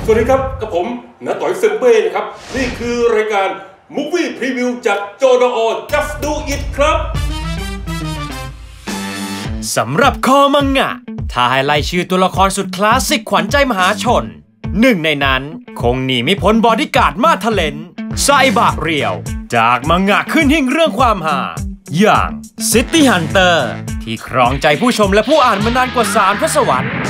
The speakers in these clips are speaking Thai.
วัสดีครับกับผมณต่อยเซมเบ้นะครับนี่คือรายการ Movie Preview จากจอดอ Just Do It ครับสำหรับคอมังงะถ้าให้ไล่ชื่อตัวละครสุดคลาสสิกขวัญใจมหาชนหนึ่งในนั้นคงหนีไม่พ้นบอดี้การ์ดมาทะเลนไซบะเรียวจากมังงะขึ้นหิ่งเรื่องความหาอย่าง City Hunter ที่ครองใจผู้ชมและผู้อ่านมานานกว่า3 ทศวรรษ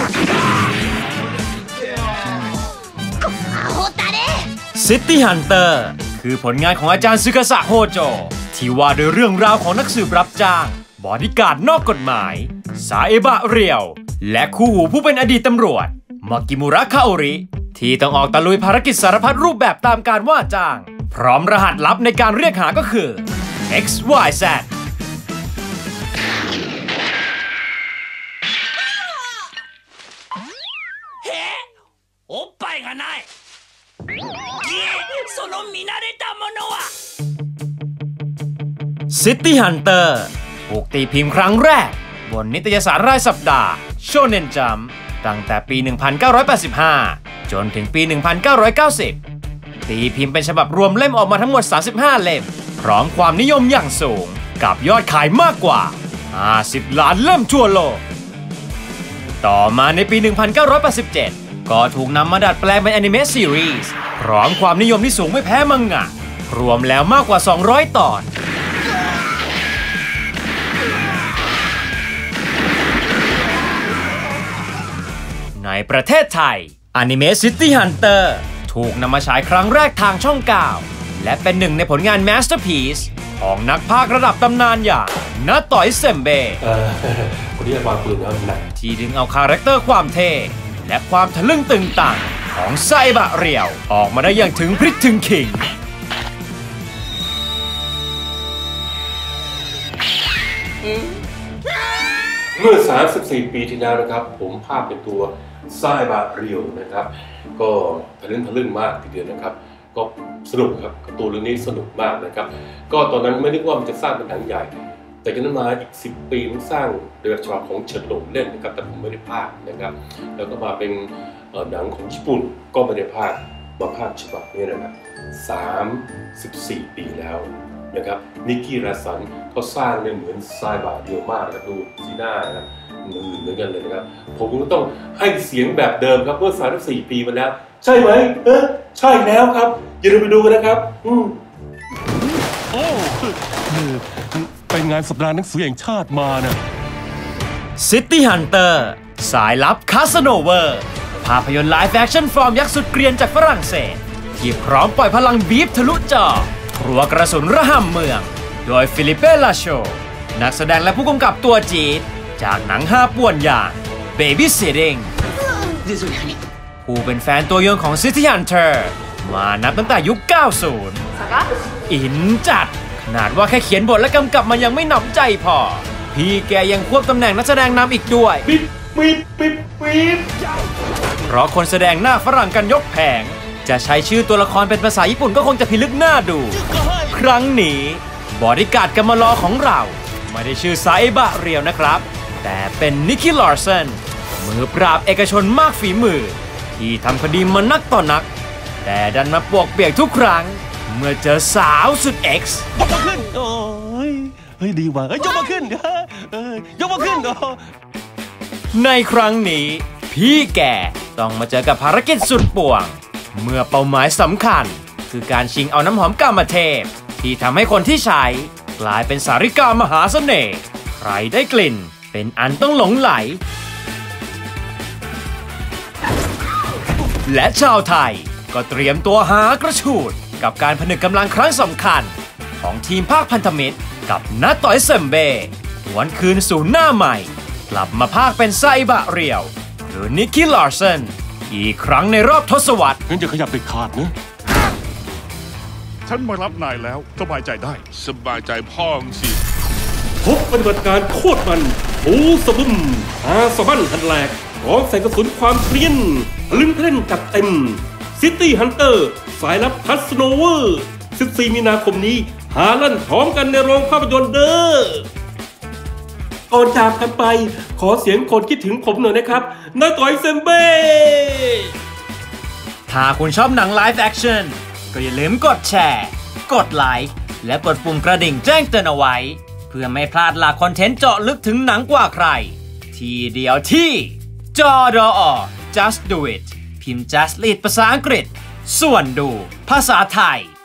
City Hunter คือผลงานของอาจารย์ซึกะสะโฮโจที่ว่าด้วยเรื่องราวของนักสืบรับจ้างบอดี้การ์ดนอกกฎหมายซาเอบะเรียวและคู่หูผู้เป็นอดีตตำรวจมากิมุระคาโอริที่ต้องออกตะลุยภารกิจสารพัดรูปแบบตามการว่าจ้างพร้อมรหัสลับในการเรียกหาก็คือ XYZ City Hunter ถูกตีพิมพ์ครั้งแรกบนนิตยสารรายสัปดาห์ Shonen Jump ตั้งแต่ปี 1985 จนถึงปี 1990 ตีพิมพ์เป็นฉบับรวมเล่มออกมาทั้งหมด 35 เล่มพร้อมความนิยมอย่างสูงกับยอดขายมากกว่า 50 ล้านเล่มทั่วโลกต่อมาในปี 1987 ก็ถูกนำมาดัดแปลงเป็นอนิเมะซีรีส์พร้อมความนิยมที่สูงไม่แพ้มังงะรวมแล้วมากกว่า 200 ตอนในประเทศไทยอนิเมะ City Hunter ถูกนำมาฉายครั้งแรกทางช่อง 9 และเป็นหนึ่งในผลงาน Masterpiece ของนักพากย์ระดับตำนานอย่างณต่อยเซมเบ้คนที่วางปืนแล้วหนักที่ดึงเอาคาแรคเตอร์ความเท่และความทะลึ่งตึงตังของไซบะเรียวออกมาได้อย่างถึงพริกถึงขิงเมื่อ 34 ปีที่แล้วนะครับผมภาพเป็นตัวไซบะเรียวนะครับก็ทะลึ่งมากทีเดียวนะครับก็สนุกครับการ์ตูนเรื่องนี้สนุกมากนะครับก็ตอนนั้นไม่นึกว่ามันจะสร้างเป็นหนังใหญ่แต่จากนั้นมาอีก10 ปีมันสร้างโดยฉบับของเฉินหลงเล่นนะครับแต่ผมไม่ได้พากย์นะครับแล้วก็มาเป็นหนังของญี่ปุ่นก็ไม่ได้พากย์มาพากย์ฉบับนี้นะครับ34 ปีแล้วนะครับนิกกี้ราสันเขาสร้างเนี่ยเหมือนไซบะเรียวมากนะครับดูสีหน้านะครับเหมือนกันเลยนะครับผมก็ต้องให้เสียงแบบเดิมครับเมื่อ34 ปีมาแล้วใช่ไหมใช่แล้วครับอย่าลืมไปดูกันนะครับโอ้ไปงานสัปดาห์หนังสือแห่งชาติมานะ City Hunter สายลับคาสโนเวอร์ภาพยนตร์ไลฟ์แอคชั่นฟอร์มยักษ์สุดเกรียนจากฝรั่งเศสที่พร้อมปล่อยพลังบีฟทะลุจอรัวกระสุนระห่ำเมืองโดยฟิลิเป้ ลาโชนักแสดงและผู้กำกับตัวจี๊ดจากหนัง5 ป่วนอย่าง Babysitting ผู้เป็นแฟนตัวยงของ City Hunter มานับตั้งแต่ยุค 90 อินจัดขนาดว่าแค่เขียนบทและกำกับมันยังไม่หนำใจพอพี่แกยังควบตำแหน่งนักแสดงนำอีกด้วยปิ๊บเพราะคนแสดงหน้าฝรั่งกันยกแผงจะใช้ชื่อตัวละครเป็นภาษาญี่ปุ่นก็คงจะพิลึกหน้าดูครั้งนี้บอดี้การ์ดกัมมาลอของเราไม่ได้ชื่อไซบะเรียวนะครับแต่เป็นนิกกี้ ลาร์เซนมือปราบเอกชนมากฝีมือที่ทำคดีมานักต่อนักแต่ดันมาปวกเปียกทุกครั้งเมื่อเจอสาวสุด X ยกมาขึ้นโอ้ยเฮ้ยดีว่ะยกมาขึ้นยกมาขึ้นในครั้งนี้พี่แกต้องมาเจอกับภารกิจสุดป่วงเมื่อเป้าหมายสำคัญคือการชิงเอาน้ำหอมกามเทพที่ทำให้คนที่ใช้กลายเป็นสาริกามหาเสน่ห์ใครได้กลิ่นเป็นอันต้องหลงไหลและชาวไทยก็เตรียมตัวหากระฉูดกับการผนึกกำลังครั้งสำคัญของทีมภาคพันธมิตรกับณต่อยเซมเบ้หวนคืนสู่หน้าใหม่กลับมาภาคเป็นไซบะเรียวหรือนิกกี้ ลาร์เซนอีกครั้งในรอบทศวรรษงั้นจะขยับไปขาดนะฉันมารับนายแล้วสบายใจได้สบายใจพ่องสิพบปฏิบัติการโคตรมันโอ้สะบึมสะบั้นหันแหลกพร้อมใส่กระสุนความเกรียนลิ้นเล่นจัดเต็ม City Hunter สายลับคัสโนเวอร์14 มีนาคมนี้หาลั่นพร้อมกันในโรงภาพยนตร์เด้อก่อนจากกันไปขอเสียงคนคิดถึงผมหน่อยนะครับณต่อยเซมเบ้ถ้าคุณชอบหนังไลฟ์แอคชั่นก็อย่าลืมกดแชร์กดไลค์และกดปุ่มกระดิ่งแจ้งเตือนเอาไว้เพื่อไม่พลาดหลากคอนเทนต์เจาะลึกถึงหนังกว่าใครทีเดียวที่จอดอ Just Do It พิมพ์ Just Lead ภาษาอังกฤษส่วนดูภาษาไทย